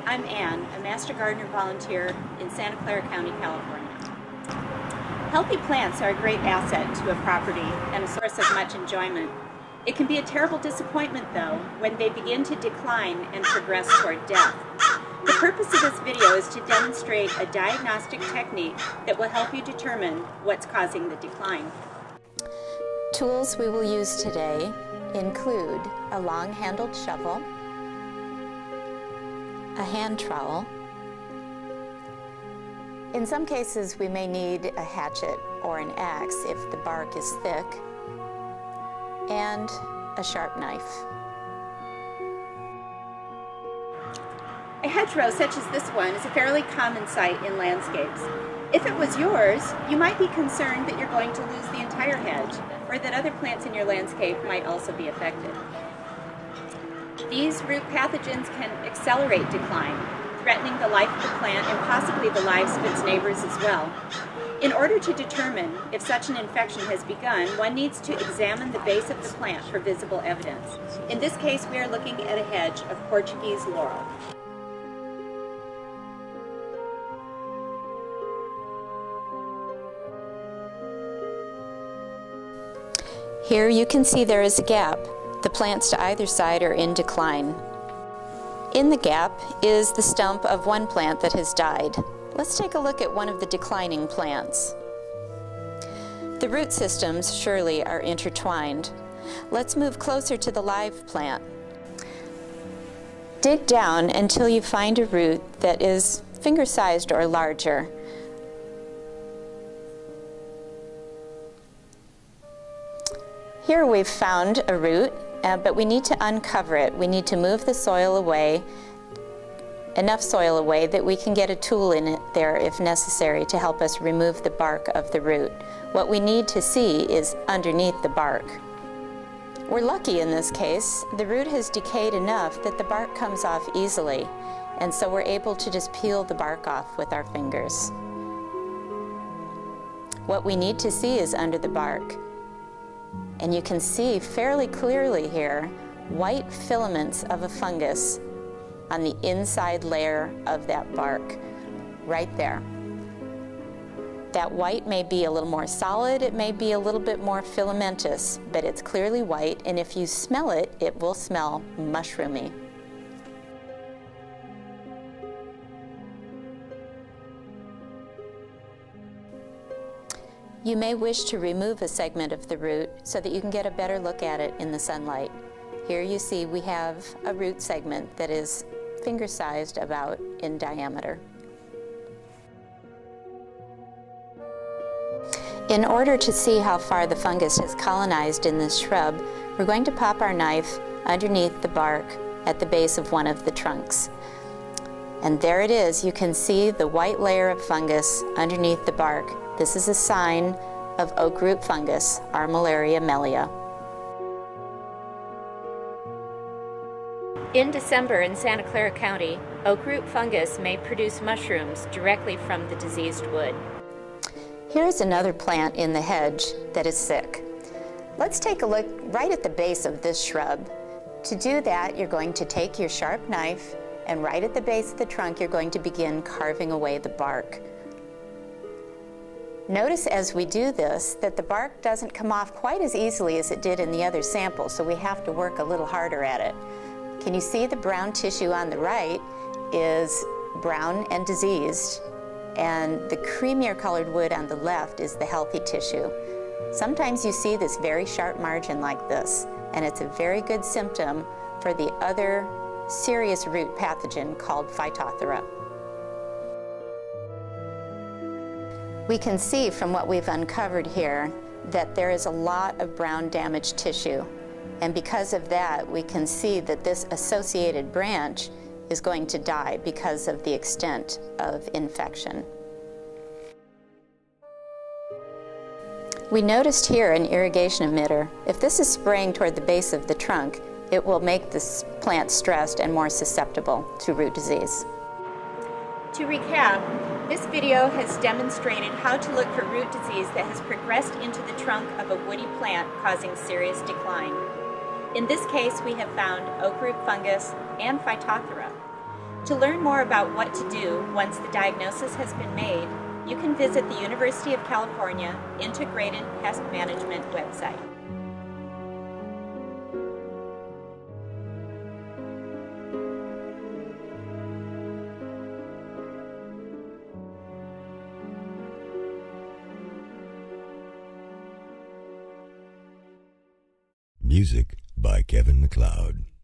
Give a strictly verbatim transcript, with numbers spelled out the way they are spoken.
I'm Ann, a Master Gardener volunteer in Santa Clara County, California. Healthy plants are a great asset to a property and a source of much enjoyment. It can be a terrible disappointment, though, when they begin to decline and progress toward death. The purpose of this video is to demonstrate a diagnostic technique that will help you determine what's causing the decline. Tools we will use today include a long-handled shovel, a hand trowel. In some cases, we may need a hatchet or an axe if the bark is thick, and a sharp knife. A hedgerow such as this one is a fairly common sight in landscapes. If it was yours, you might be concerned that you're going to lose the entire hedge, or that other plants in your landscape might also be affected. These root pathogens can accelerate decline, threatening the life of the plant and possibly the lives of its neighbors as well. In order to determine if such an infection has begun, one needs to examine the base of the plant for visible evidence. In this case, we are looking at a hedge of Portuguese laurel. Here you can see there is a gap. The plants to either side are in decline. In the gap is the stump of one plant that has died. Let's take a look at one of the declining plants. The root systems surely are intertwined. Let's move closer to the live plant. Dig down until you find a root that is finger-sized or larger. Here we've found a root, uh, but we need to uncover it. We need to move the soil away, enough soil away that we can get a tool in it there if necessary to help us remove the bark of the root. What we need to see is underneath the bark. We're lucky in this case. The root has decayed enough that the bark comes off easily, and so we're able to just peel the bark off with our fingers. What we need to see is under the bark. And you can see fairly clearly here white filaments of a fungus on the inside layer of that bark, right there. That white may be a little more solid, it may be a little bit more filamentous, but it's clearly white, and if you smell it, it will smell mushroomy. You may wish to remove a segment of the root so that you can get a better look at it in the sunlight. Here you see we have a root segment that is finger-sized about in diameter. In order to see how far the fungus has colonized in this shrub, we're going to pop our knife underneath the bark at the base of one of the trunks. And there it is. You can see the white layer of fungus underneath the bark. This is a sign of oak root fungus, Armillaria mellea. In December in Santa Clara County, oak root fungus may produce mushrooms directly from the diseased wood. Here's another plant in the hedge that is sick. Let's take a look right at the base of this shrub. To do that, you're going to take your sharp knife, and right at the base of the trunk, you're going to begin carving away the bark. Notice as we do this that the bark doesn't come off quite as easily as it did in the other sample, so we have to work a little harder at it. Can you see the brown tissue on the right is brown and diseased, and the creamier colored wood on the left is the healthy tissue. Sometimes you see this very sharp margin like this, and it's a very good symptom for the other serious root pathogen called Phytophthora. We can see from what we've uncovered here that there is a lot of brown damaged tissue, and because of that we can see that this associated branch is going to die because of the extent of infection. We noticed here an irrigation emitter. If this is spraying toward the base of the trunk, it will make this plant stressed and more susceptible to root disease. To recap, this video has demonstrated how to look for root disease that has progressed into the trunk of a woody plant causing serious decline. In this case, we have found oak root fungus and Phytophthora. To learn more about what to do once the diagnosis has been made, you can visit the University of California Integrated Pest Management website. Music by Kevin MacLeod.